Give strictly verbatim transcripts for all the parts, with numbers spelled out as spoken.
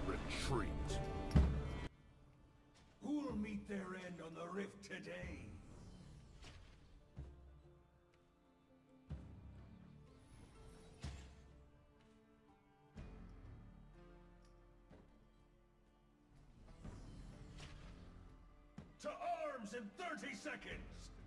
Retreat. Who'll meet their end on the rift today? To arms in thirty seconds!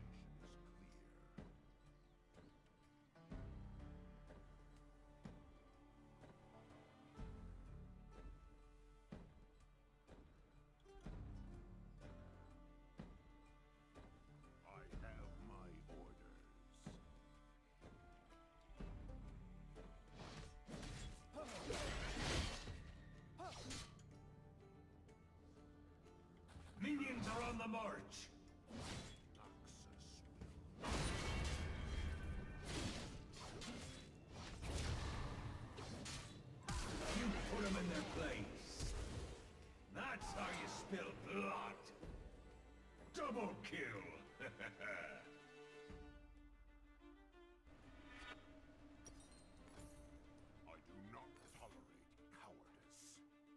Minions are on the march! You put them in their place. That's how you spill blood. Double kill! I do not tolerate cowardice.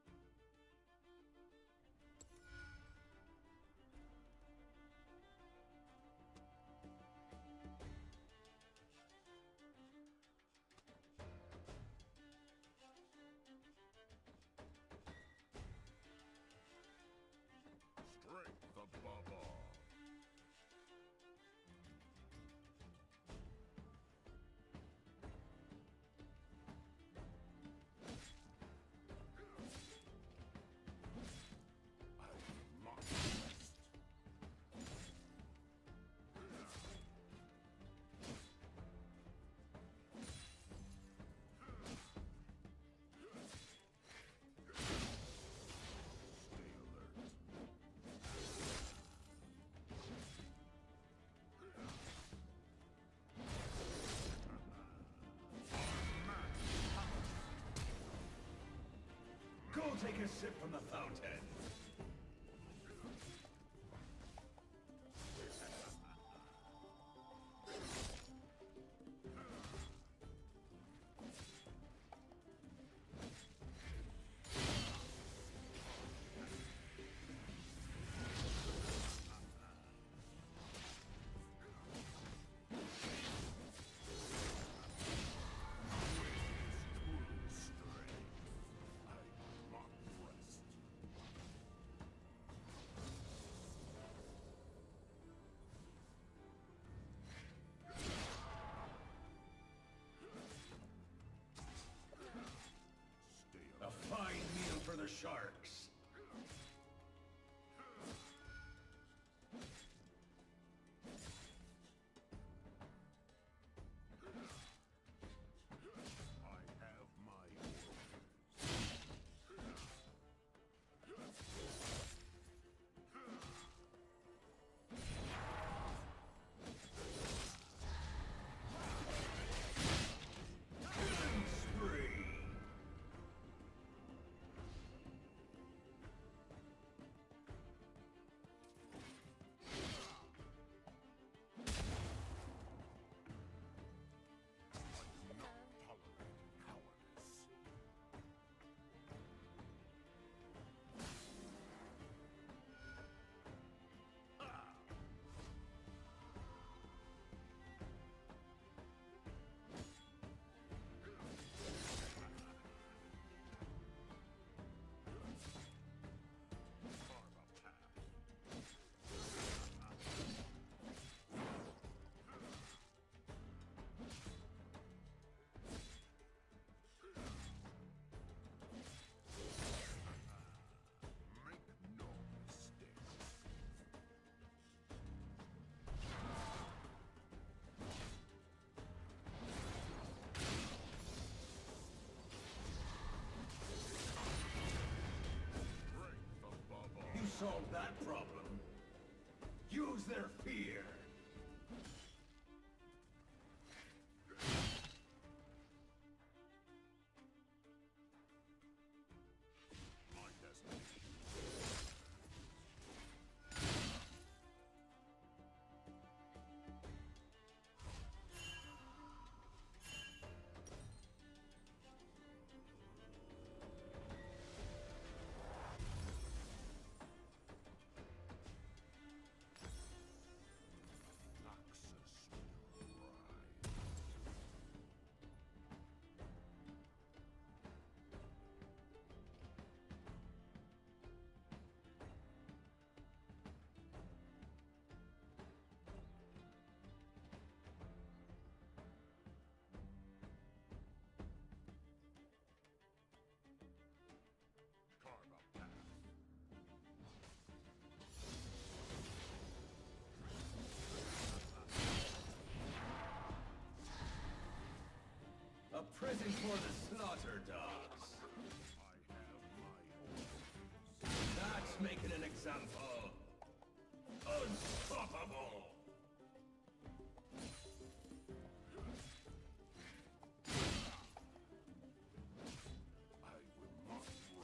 Strength above all. I must rest. Stay alert. Go take a sip from the fountain! A fine meal for the sharks! I have my orders. Killing spree! I do not tolerate cowardice. Carve a path. Make no mistakes. Strength above all. You solved that problem. Use their fear! My destiny. Something for the slaughter dogs. I have my orders. That's making an example. Unstoppable! I will not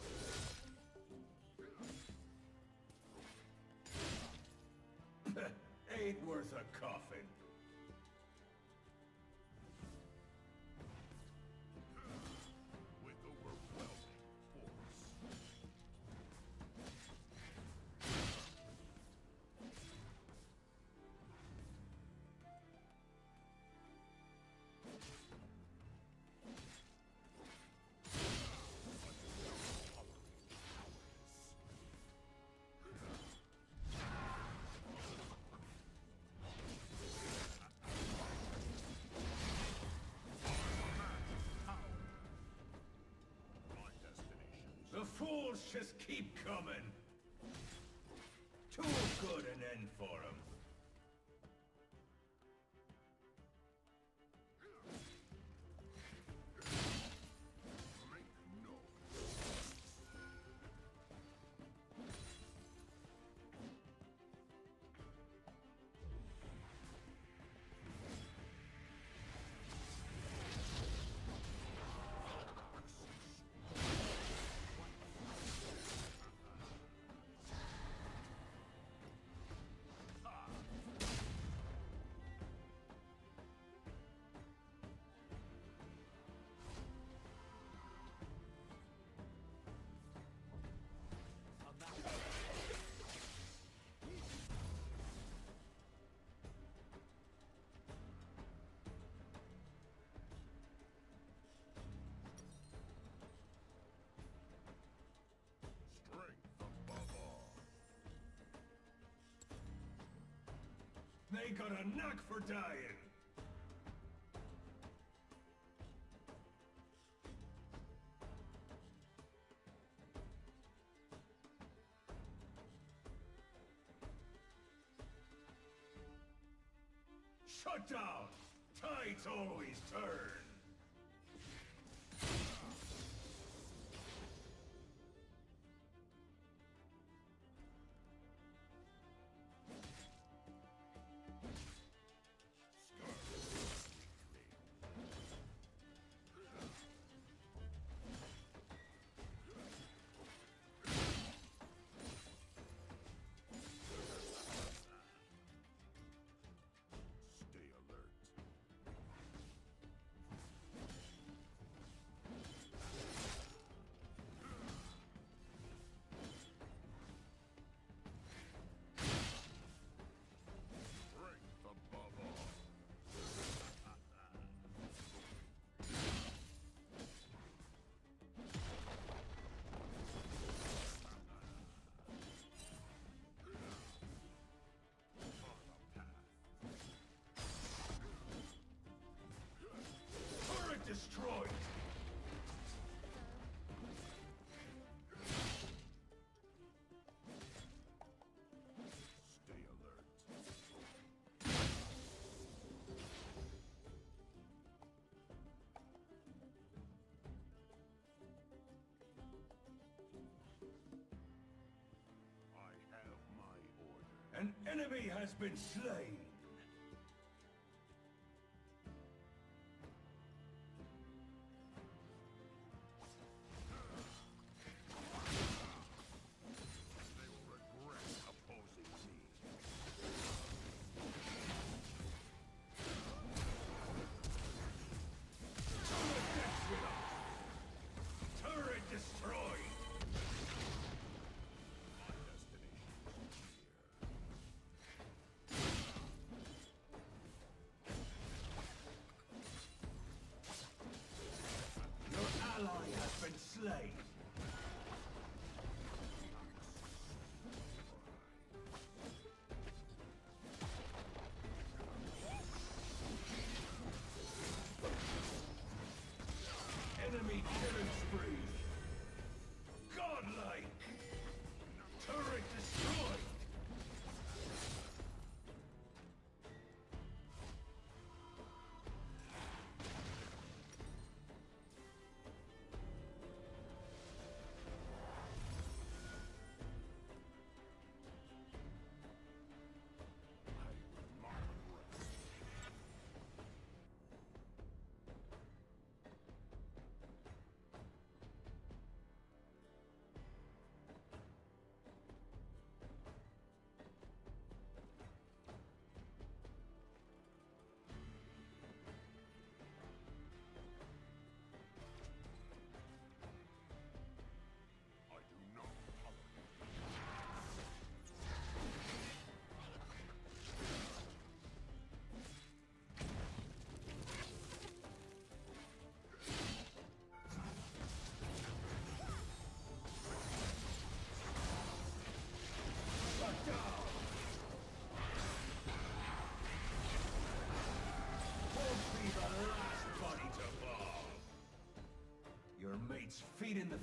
rest. Ain't worth a coffin. With overwhelming force. My destinations. The fools just keep coming. Too good an end for them. Make no. Strength above all. They got a knack for dying. Shut down! Tides always turn! Stay alert. Strength above all. On a path. Turret destroyed! Stay alert. I have my order. An enemy has been slain! They will regret opposing me. Turret destroyed! My destination is here.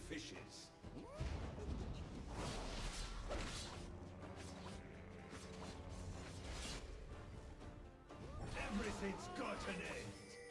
fishes. Everything's got an end.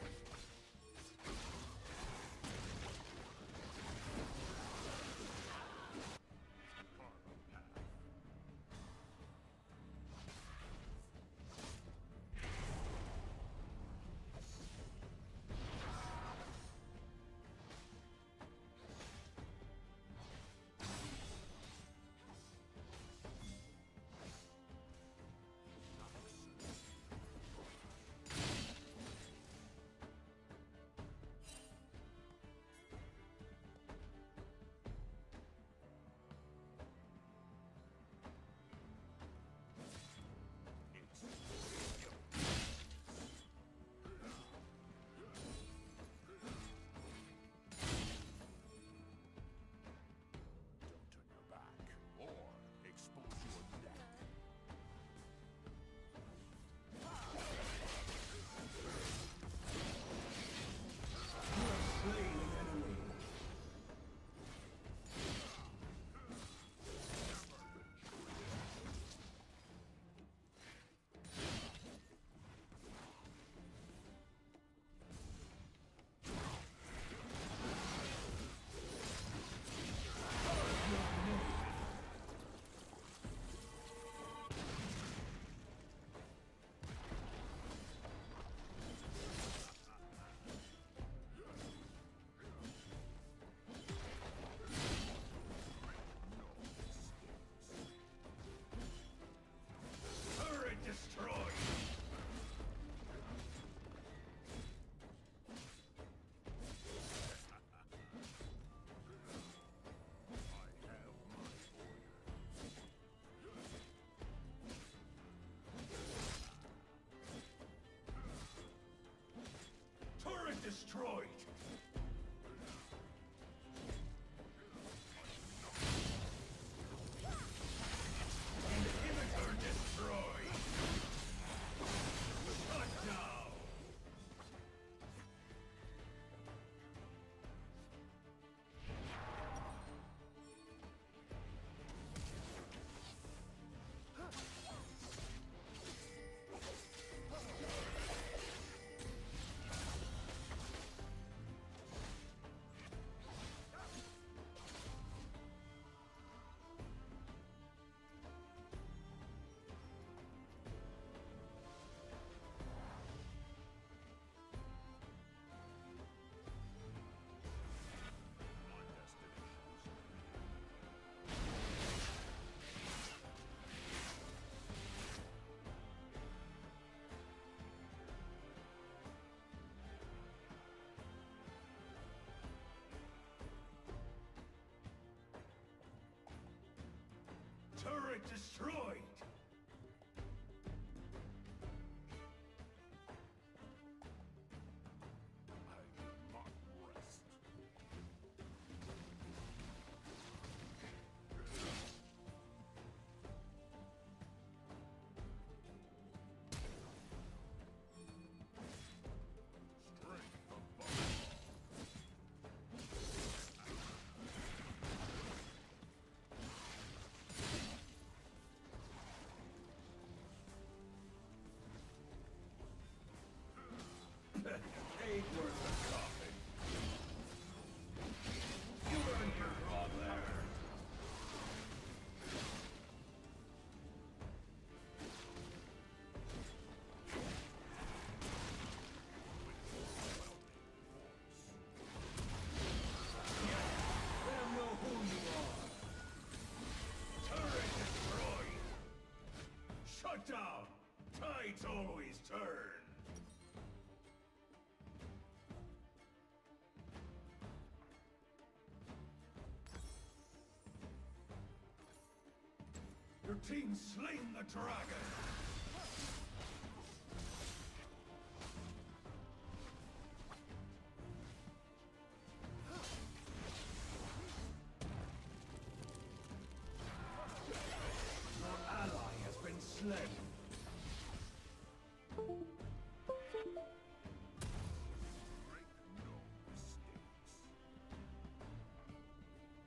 Destroyed. Inhibitor destroyed. Shut down. Turret destroyed! I will not rest. Strength of bone. Ain't worth the coffin. You earned your draw there. Let 'em know who you are. Turret destroyed. Shut down. Tides always turn. Your team slain the dragon! Your ally has been slain! Make no mistakes.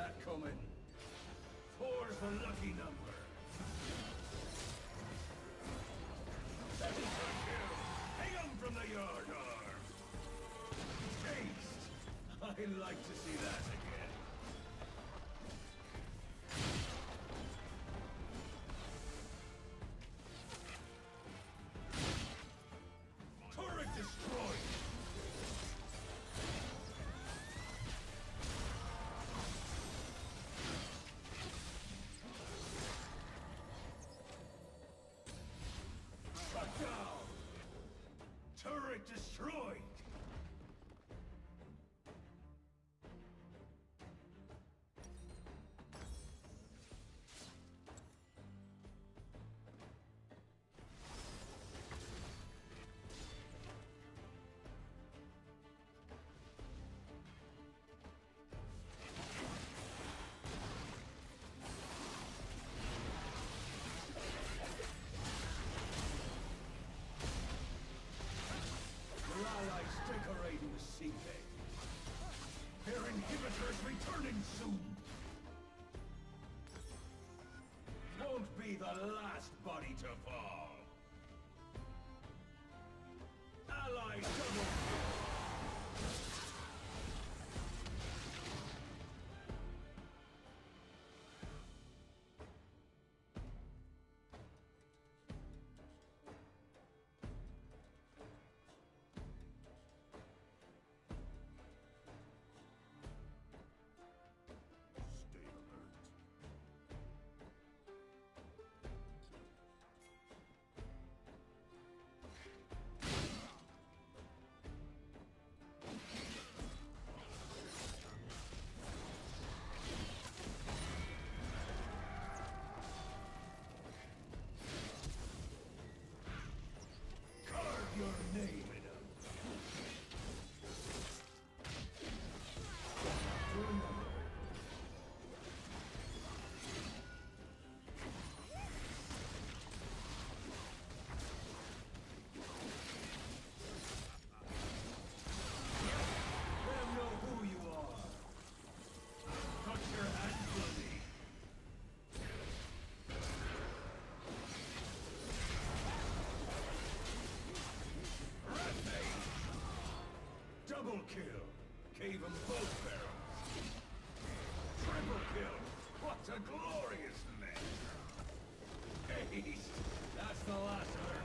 that coming. Four's the lucky number. Seven's the kill. Hang on from the yard arm. Taste. I'd like to see that again. Turret destroyed. Shut down. Turret destroyed. Your allies decorating the seabed. Their inhibitors returning soon. Won't be the last body to fall. Ally double kill. Stay alert. Carve your name in 'em. Remember. Let 'em know who you are. Touch your hand bloody. Rampage! Double kill. Gave 'em both barrels. Triple kill. What a glorious measure. Haste. That's the last of their